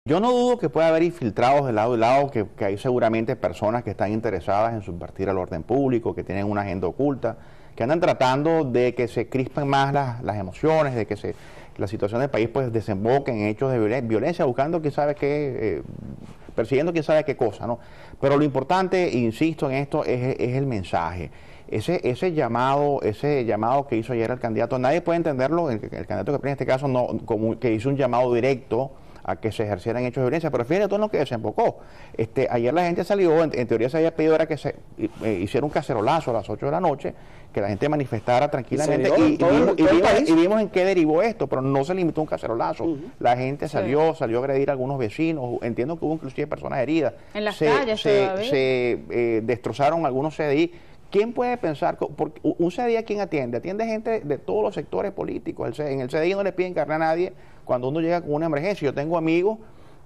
Yo no dudo que pueda haber infiltrados de lado y lado, que hay seguramente personas que están interesadas en subvertir el orden público, que tienen una agenda oculta, que andan tratando de que se crispen más las emociones, de que la situación del país pues desemboque en hechos de violencia, buscando quién sabe qué, persiguiendo quién sabe qué cosa, ¿no? Pero lo importante, insisto en esto, es el mensaje. Ese llamado que hizo ayer el candidato, nadie puede entenderlo, el candidato que en este caso no, como que hizo un llamado directo a que se ejercieran hechos de violencia, pero fíjate todo lo que desembocó. Ayer la gente salió, en teoría se había pedido era que se hiciera un cacerolazo a las 8 de la noche, que la gente manifestara tranquilamente, y vimos en qué derivó esto, pero no se limitó a un cacerolazo. La gente salió a agredir a algunos vecinos, entiendo que hubo inclusive personas heridas. En las calles se destrozaron algunos CDI. ¿Quién puede pensar? Porque un CDI, ¿a quién atiende? Atiende gente de todos los sectores políticos. En el CDI no le piden carne a nadie cuando uno llega con una emergencia. Yo tengo amigos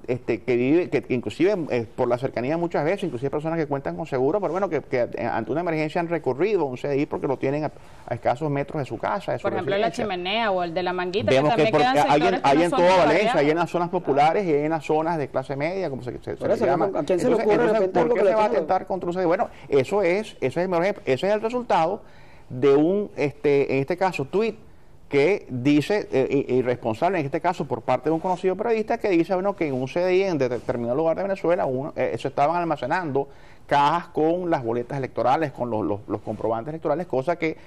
que inclusive por la cercanía muchas veces, inclusive personas que cuentan con seguro, pero bueno, que ante una emergencia han recurrido a un CDI porque lo tienen a escasos metros de su casa. De su por ejemplo, La Chimenea o el de La Manguita. Vemos que hay en toda Valencia, hay en las zonas populares y hay en las zonas de clase media, como se llama. ¿A quién se le ocurre de repente ¿por qué se va a atentar contra un CDI? Bueno, ese es el resultado de un, en este caso, tuit que dice, irresponsable en este caso por parte de un conocido periodista, que dice, bueno, que en un CDI en determinado lugar de Venezuela se estaban almacenando cajas con las boletas electorales, con los comprobantes electorales, cosa que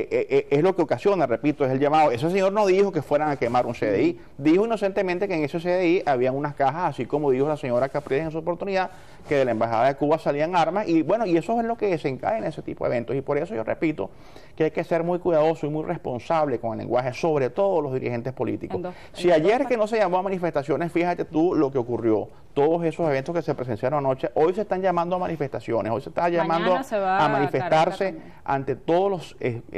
es lo que ocasiona, repito, es el llamado. Ese señor no dijo que fueran a quemar un CDI, dijo inocentemente que en ese CDI habían unas cajas, así como dijo la señora Capriles en su oportunidad, que de la Embajada de Cuba salían armas, y bueno, y eso es lo que desencadena ese tipo de eventos, y por eso yo repito que hay que ser muy cuidadoso y muy responsable con el lenguaje, sobre todo los dirigentes políticos. Si ayer que no se llamó a manifestaciones, fíjate tú lo que ocurrió, todos esos eventos que se presenciaron anoche, hoy se están llamando a manifestaciones, hoy se está llamando a manifestarse ante todos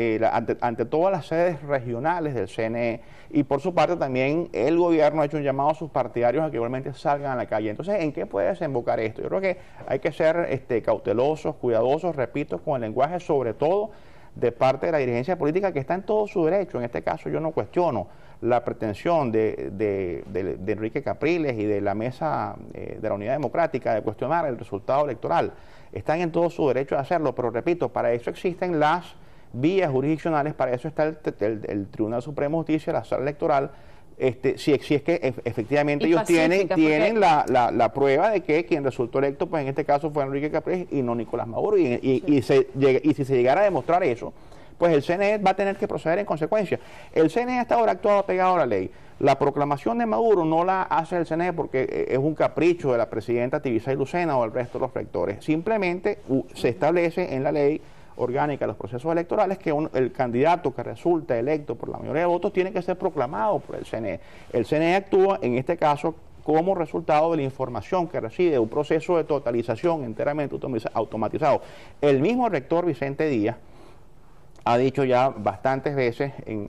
ante todas las sedes regionales del CNE, y por su parte también el gobierno ha hecho un llamado a sus partidarios a que igualmente salgan a la calle. Entonces, ¿en qué puede desembocar esto? Yo creo que hay que ser cautelosos, cuidadosos, repito, con el lenguaje, sobre todo de parte de la dirigencia política, que está en todo su derecho. En este caso yo no cuestiono la pretensión de Enrique Capriles y de la mesa de la Unidad Democrática de cuestionar el resultado electoral. Están en todo su derecho de hacerlo, pero repito, para eso existen las vías jurisdiccionales, para eso está el Tribunal Supremo de Justicia, la Sala Electoral. Si es que efectivamente ellos tienen la prueba de que quien resultó electo, pues en este caso fue Enrique Capriles y no Nicolás Maduro, y si se llegara a demostrar eso, pues el CNE va a tener que proceder en consecuencia. El CNE hasta ahora ha actuado pegado a la ley. La proclamación de Maduro no la hace el CNE porque es un capricho de la presidenta Tibisay Lucena o del resto de los rectores. Simplemente se establece en la ley orgánica de los procesos electorales que el candidato que resulta electo por la mayoría de votos tiene que ser proclamado por el CNE. El CNE actúa en este caso como resultado de la información que recibe un proceso de totalización enteramente automatizado. El mismo rector Vicente Díaz ha dicho ya bastantes veces,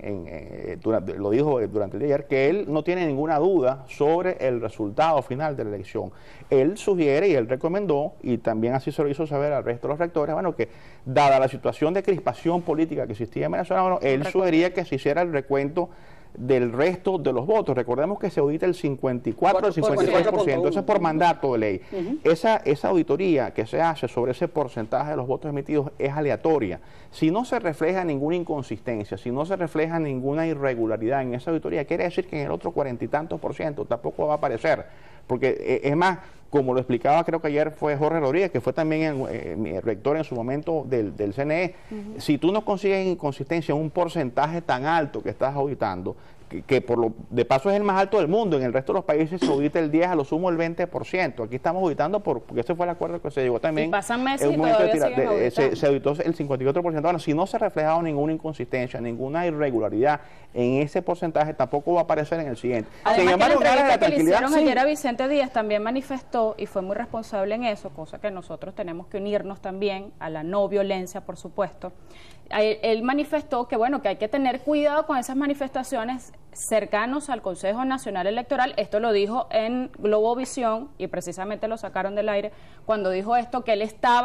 lo dijo durante el día de ayer, que él no tiene ninguna duda sobre el resultado final de la elección. Él sugiere y él recomendó, y también así se lo hizo saber al resto de los rectores, bueno, que dada la situación de crispación política que existía en Venezuela, bueno, él sugería que se hiciera el recuento del resto de los votos. Recordemos que se audita el 54 al 56%, eso es por mandato de ley. Esa auditoría que se hace sobre ese porcentaje de los votos emitidos es aleatoria. Si no se refleja ninguna inconsistencia, si no se refleja ninguna irregularidad en esa auditoría, quiere decir que en el otro 40 y tantos % tampoco va a aparecer. Porque es más, como lo explicaba, creo que ayer fue Jorge Rodríguez, que fue también el rector en su momento del CNE, si tú no consigues inconsistencia en un porcentaje tan alto que estás auditando, que de paso es el más alto del mundo, en el resto de los países se audita el 10, a lo sumo el 20%, aquí estamos auditando porque ese fue el acuerdo que se llegó también. Y pasan meses y todavía se auditó el 54%, bueno, si no se ha reflejado ninguna inconsistencia, ninguna irregularidad en ese porcentaje, tampoco va a aparecer en el siguiente. Además, que la entrevista que le hicieron ayer a Vicente Díaz también manifestó, y fue muy responsable en eso, cosa que nosotros tenemos que unirnos también a la no violencia, por supuesto. Él manifestó que bueno, que hay que tener cuidado con esas manifestaciones cercanos al Consejo Nacional Electoral. Esto lo dijo en Globovisión y precisamente lo sacaron del aire cuando dijo esto, que él estaba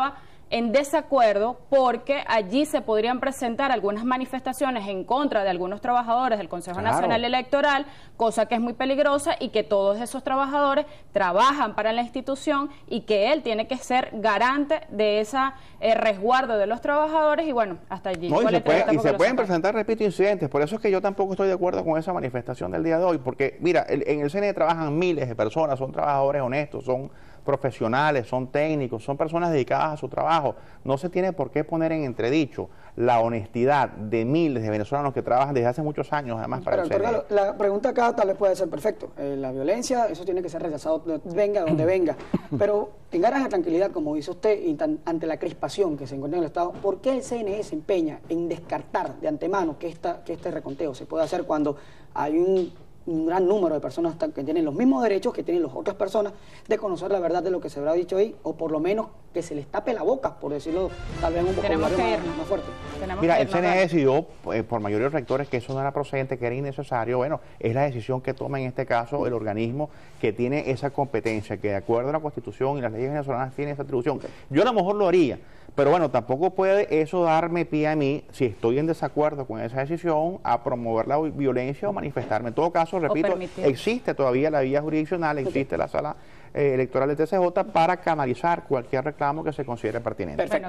en desacuerdo porque allí se podrían presentar algunas manifestaciones en contra de algunos trabajadores del Consejo Nacional Electoral, cosa que es muy peligrosa y que todos esos trabajadores trabajan para la institución y que él tiene que ser garante de ese resguardo de los trabajadores y bueno, hasta allí. No, y se pueden presentar, repito, incidentes, por eso es que yo tampoco estoy de acuerdo con esa manifestación del día de hoy, porque mira, en el CNE trabajan miles de personas, son trabajadores honestos, son profesionales, son técnicos, son personas dedicadas a su trabajo. No se tiene por qué poner en entredicho la honestidad de miles de venezolanos que trabajan desde hace muchos años, además, para el CNE. La pregunta acá tal vez puede ser perfecto. La violencia, eso tiene que ser rechazado, venga donde venga. Pero en aras de tranquilidad, como dice usted, y ante la crispación que se encuentra en el Estado, ¿por qué el CNE se empeña en descartar de antemano que este reconteo se puede hacer cuando hay un gran número de personas que tienen los mismos derechos que tienen las otras personas de conocer la verdad de lo que se habrá dicho ahí, o por lo menos que se les tape la boca, por decirlo tal vez un poco más fuerte? Mira, el CNE decidió, por mayoría de los rectores, que eso no era procedente, que era innecesario. Bueno, es la decisión que toma en este caso el organismo que tiene esa competencia, que de acuerdo a la Constitución y las leyes venezolanas tiene esa atribución. Yo a lo mejor lo haría, pero bueno, tampoco puede eso darme pie a mí, si estoy en desacuerdo con esa decisión, a promover la violencia o manifestarme. En todo caso, repito, existe todavía la vía jurisdiccional, existe la sala electoral del TCJ para canalizar cualquier reclamo que se considere pertinente. Perfecto.